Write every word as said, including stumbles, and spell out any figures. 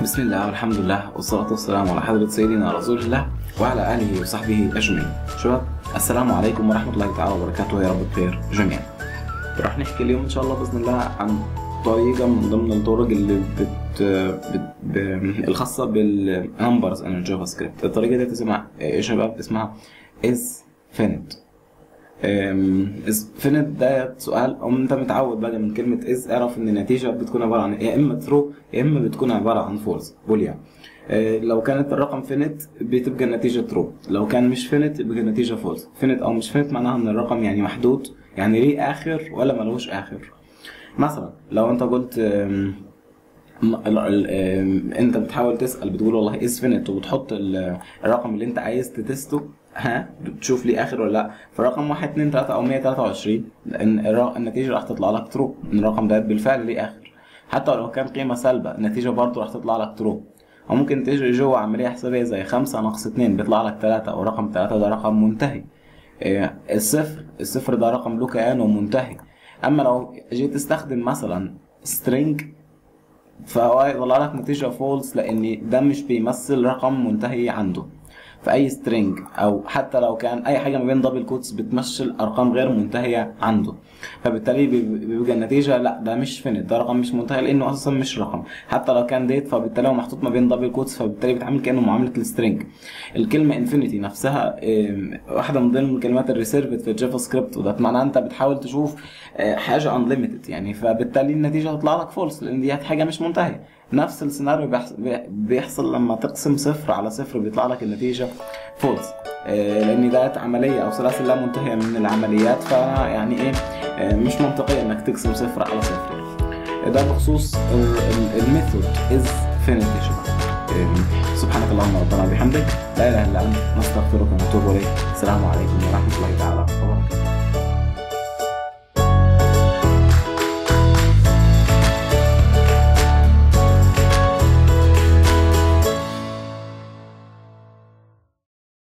بسم الله والحمد لله والصلاة والسلام على حضرة سيدنا رسول الله وعلى آله وصحبه أجمعين. شباب السلام عليكم ورحمة الله تعالى وبركاته، يا رب بخير جميعا. راح نحكي اليوم إن شاء الله بإذن الله عن طريقة من ضمن الطرق اللي بت, بت... ب... الخاصة بالنمبرز ان الجافا سكريبت. الطريقة دي اسمها يا شباب اسمها is finite. is finite ده سؤال او انت متعود بقى من كلمة is اعرف ان النتيجة بتكون عبارة عن يا اما true يا اما بتكون عبارة عن false بوليان. لو كانت الرقم finite بتبقى النتيجة true، لو كان مش finite يبقى النتيجة false. finite او مش finite معناها ان الرقم يعني محدود، يعني ليه اخر ولا ملوش اخر. مثلا لو انت قلت ام ام انت بتحاول تسأل بتقول والله is finite وبتحط الرقم اللي انت عايز تتسته، ها بتشوف لي اخر ولا لا. فرقم واحد اتنين تلاتة او مية تلاتة وعشرين لان النتيجة راح تطلع لك ترو، ان الرقم ده بالفعل ليه اخر. حتى لو كان قيمة سالبة النتيجة برضه راح تطلع لك ترو. او ممكن تجري جوه عملية حسابية زي خمسة ناقص اتنين بيطلع لك تلاتة، او رقم تلاتة ده رقم منتهي. الصفر الصفر ده رقم له كيان ومنتهي. اما لو جيت تستخدم مثلا string فهو يطلع لك نتيجة فولس لان ده مش بيمثل رقم منتهي عنده. فاي string او حتى لو كان اي حاجه ما بين دبل كوتس بتمثل ارقام غير منتهيه عنده، فبالتالي بيبقى النتيجه لا ده مش فينيت، ده رقم مش منتهي لانه اساسا مش رقم. حتى لو كان ديت فبالتالي هو محطوط ما بين دبل كوتس، فبالتالي بيتعامل كانه معامله السترنج. الكلمه انفينيتي نفسها واحده من ضمن الكلمات الريسيرفد في الجافا سكريبت، وده معناه انت بتحاول تشوف حاجه انليميتد يعني، فبالتالي النتيجه هتطلع لك فولس لان دي حاجه مش منتهيه. نفس السيناريو بيحصل لما تقسم صفر على صفر بيطلع لك النتيجة فولس، لان ده عملية او سلاسل لا منتهية من العمليات، فيعني ايه مش منطقية انك تقسم صفر على صفر. ده بخصوص الميثود is finite. سبحانك اللهم ربنا وبحمدك لا اله الا انت نستغفرك ونتوب اليك. السلام عليكم ورحمة الله تعالى وبركاته.